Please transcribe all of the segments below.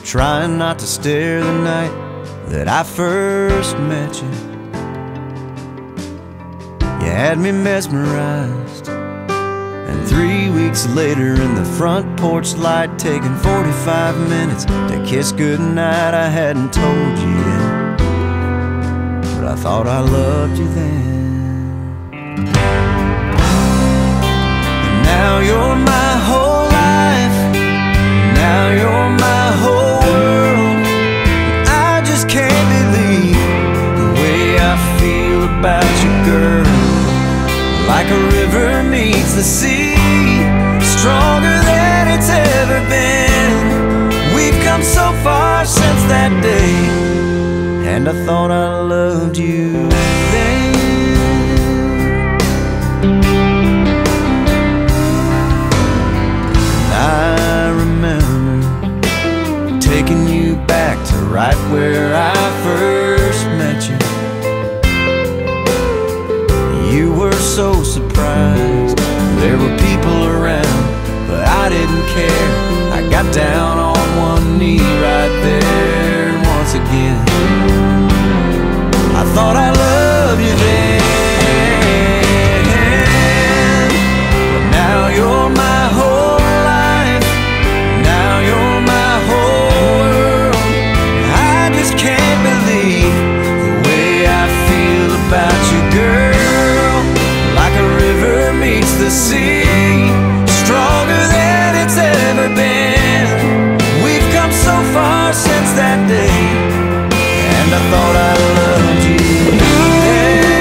trying not to stare the night that I first met you. You had me mesmerized, and 3 weeks later in the front porch light, taking 45 minutes to kiss goodnight, I hadn't told you yet, but I thought I loved you then. And now you're my whole life, now you're my whole world. I just can't believe the way I feel about you, girl. Like a river meets the sea, stronger than it's ever been. We've come so far since that day, and I thought I loved you then. And I remember taking you back to right where I first met you. You were so surprised, there were people around, but I didn't care. I got down on one knee right there, and once again I thought I loved you then. But now you're my whole life, now you're my whole world. I just can't believe the way I feel about you, girl. The sea, stronger than it's ever been. We've come so far since that day, and I thought I loved you then.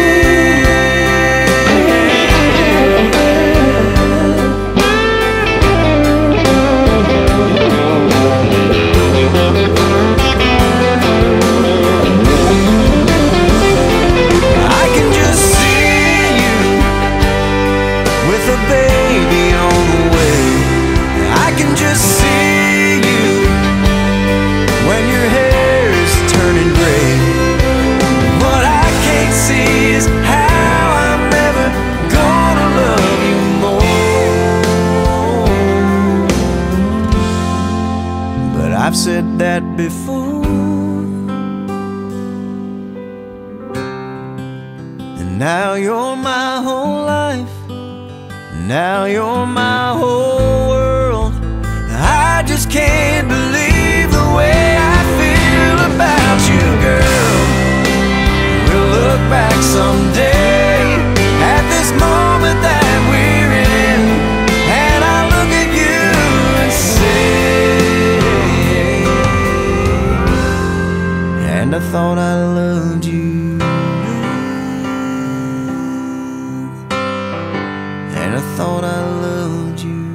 I can just see you with a baby on the way. I can just see you when your hair's turning gray. What I can't see is how I'm never gonna love you more. But I've said that before, and now you're my whole life, now you're my whole world. I just can't believe the way I feel about you, girl. We'll look back someday at this moment that we're in, and I'll look at you and say, and I thought I loved you. And I thought I loved you.